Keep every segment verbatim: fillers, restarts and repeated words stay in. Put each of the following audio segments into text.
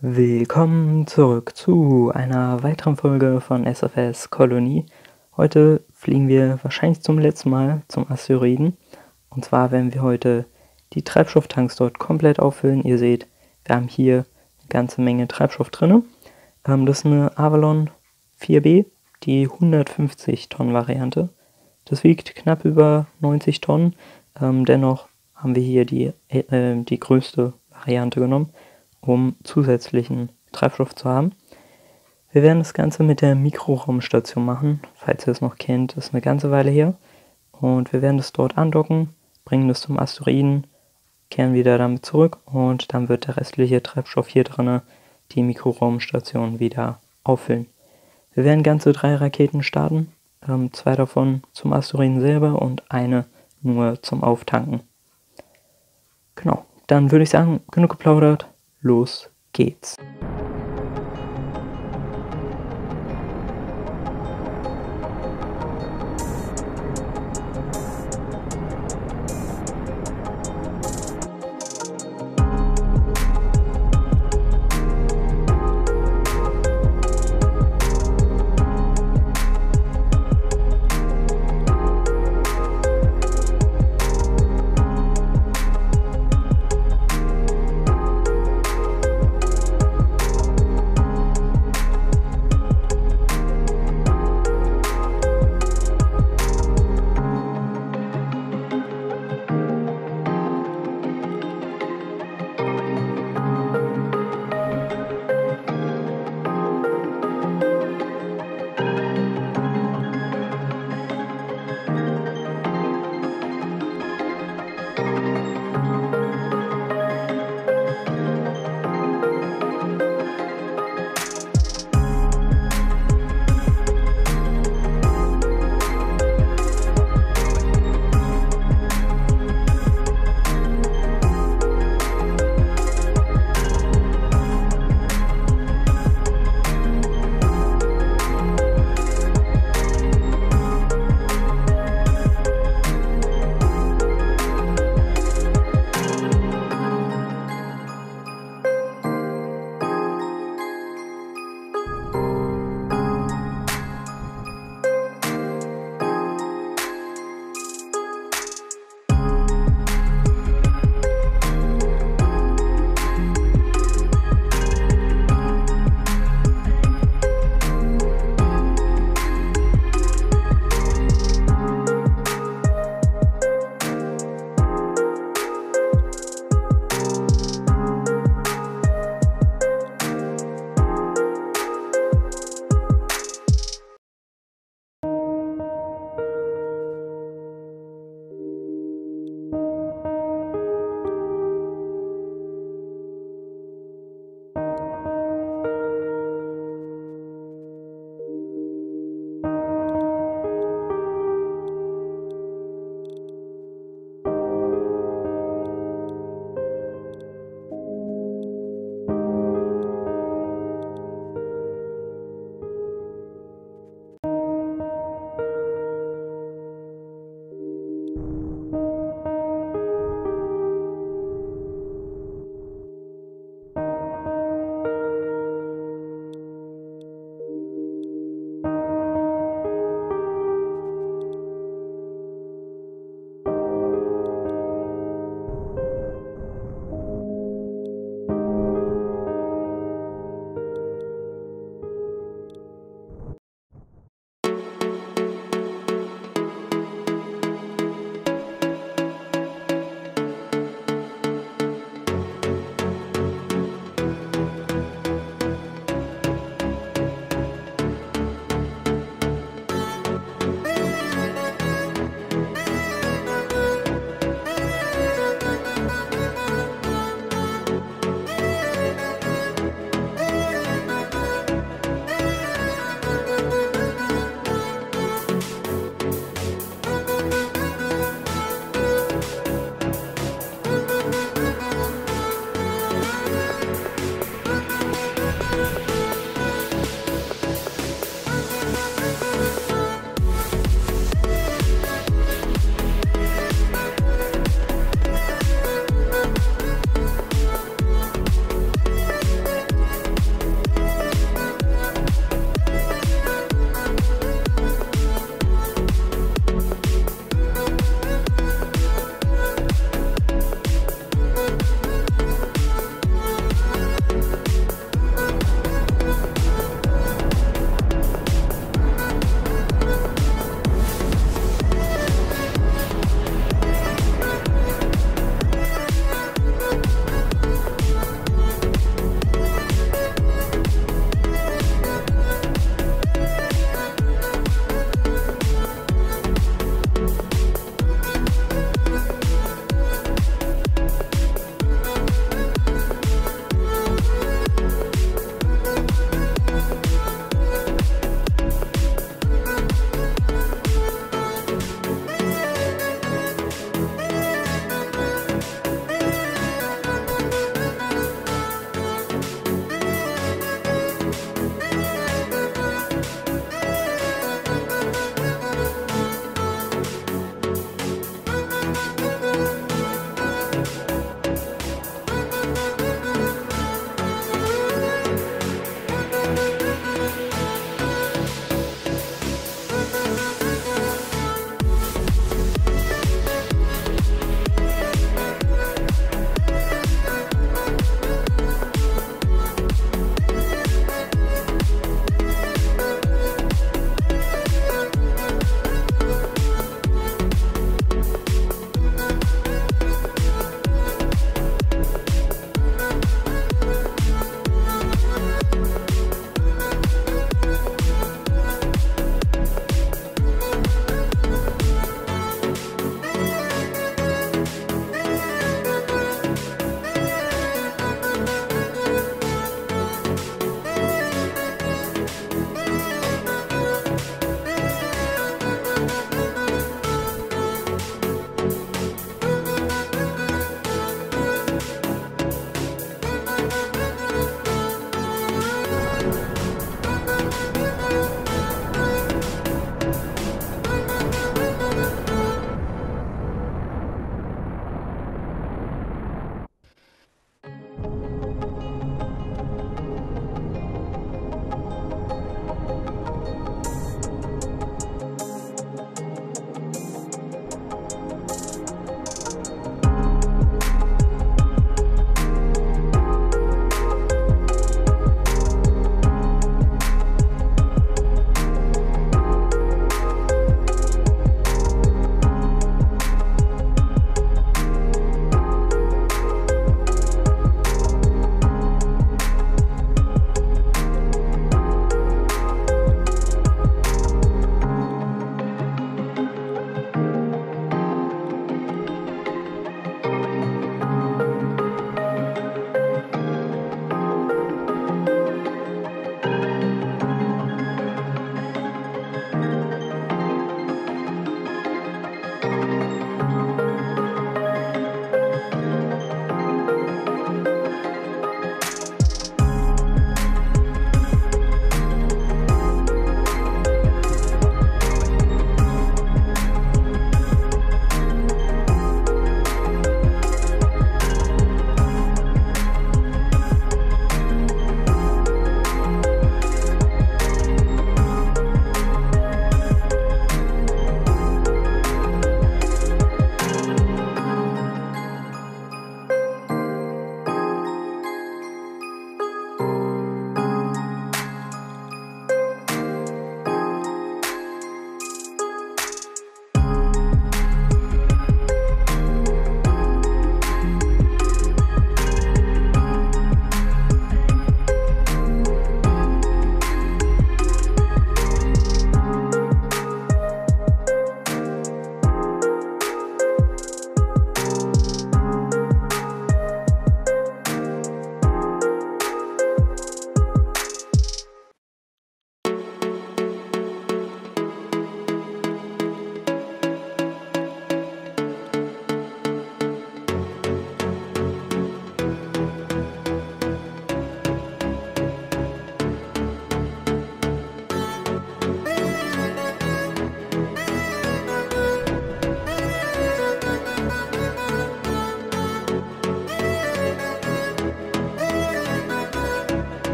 Willkommen zurück zu einer weiteren Folge von S F S Kolonie. Heute fliegen wir wahrscheinlich zum letzten Mal zum Asteroiden. Und zwar werden wir heute die Treibstofftanks dort komplett auffüllen. Ihr seht, wir haben hier eine ganze Menge Treibstoff drin. Ähm, das ist eine Avalon vier B, die hundertfünfzig Tonnen Variante. Das wiegt knapp über neunzig Tonnen. Ähm, dennoch haben wir hier die, äh, die größte Variante genommen, um zusätzlichen Treibstoff zu haben. Wir werden das Ganze mit der Mikroraumstation machen, falls ihr es noch kennt, das ist eine ganze Weile her. Und wir werden das dort andocken, bringen das zum Asteroiden, kehren wieder damit zurück und dann wird der restliche Treibstoff hier drin die Mikroraumstation wieder auffüllen. Wir werden ganze drei Raketen starten, ähm, zwei davon zum Asteroiden selber und eine nur zum Auftanken. Genau, dann würde ich sagen, genug geplaudert. Los geht's.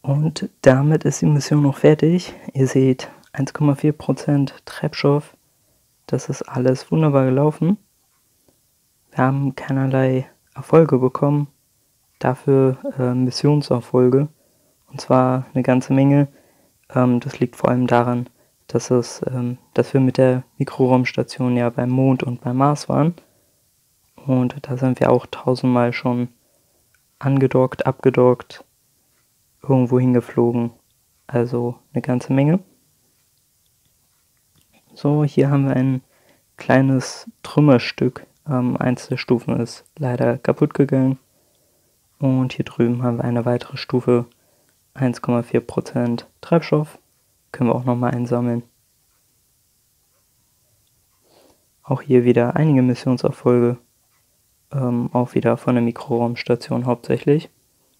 Und damit ist die Mission noch fertig. Ihr seht eins Komma vier Prozent Treibstoff. Das ist alles wunderbar gelaufen. Wir haben keinerlei Erfolge bekommen, dafür äh, Missionserfolge. Und zwar eine ganze Menge. Ähm, das liegt vor allem daran, dass, es, ähm, dass wir mit der Mikroraumstation ja beim Mond und beim Mars waren. Und da sind wir auch tausendmal schon angedockt, abgedockt, irgendwo hingeflogen. Also eine ganze Menge. So, hier haben wir ein kleines Trümmerstück. Ähm, eins der Stufen ist leider kaputt gegangen. Und hier drüben haben wir eine weitere Stufe, eins Komma vier Prozent Treibstoff. Können wir auch nochmal einsammeln. Auch hier wieder einige Missionserfolge. Ähm, auch wieder von der Mikroraumstation hauptsächlich.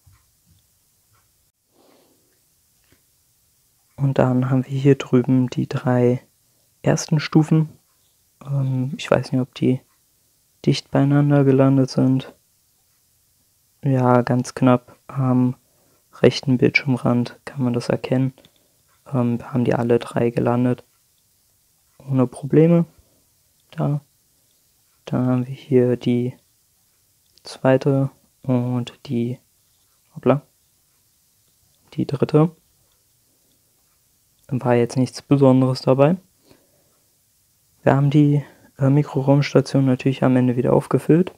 Und dann haben wir hier drüben die drei ersten Stufen. Ähm, ich weiß nicht, ob die dicht beieinander gelandet sind. Ja, ganz knapp am rechten Bildschirmrand kann man das erkennen. Ähm, haben die alle drei gelandet. Ohne Probleme. Da. Dann haben wir hier die zweite und die, hoppla, die dritte. War jetzt nichts Besonderes dabei. Wir haben die äh, Mikroraumstation natürlich am Ende wieder aufgefüllt.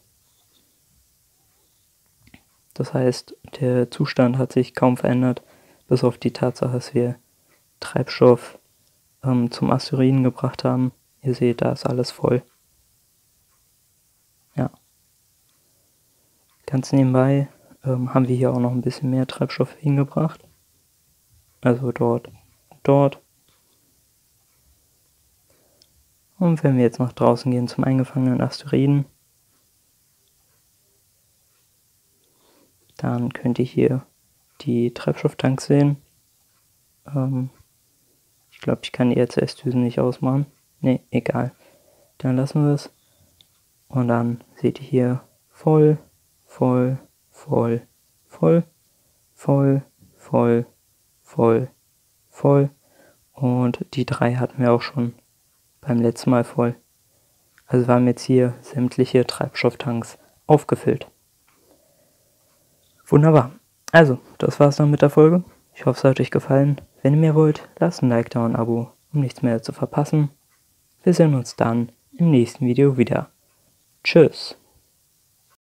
Das heißt, der Zustand hat sich kaum verändert, bis auf die Tatsache, dass wir Treibstoff ähm, zum Asteroiden gebracht haben. Ihr seht, da ist alles voll. Ja. Ganz nebenbei ähm, haben wir hier auch noch ein bisschen mehr Treibstoff hingebracht. Also dort, dort. Und wenn wir jetzt nach draußen gehen zum eingefangenen Asteroiden, dann könnt ihr hier die Treibstofftanks sehen. Ähm, ich glaube, ich kann die R C S-Düsen nicht ausmachen. Ne, egal. Dann lassen wir es. Und dann seht ihr hier voll, voll, voll, voll, voll, voll, voll, voll. Und die drei hatten wir auch schon beim letzten Mal voll. Also wir haben jetzt hier sämtliche Treibstofftanks aufgefüllt. Wunderbar. Also, das war's dann mit der Folge. Ich hoffe, es hat euch gefallen. Wenn ihr mehr wollt, lasst ein Like da und ein Abo, um nichts mehr zu verpassen. Wir sehen uns dann im nächsten Video wieder. Tschüss.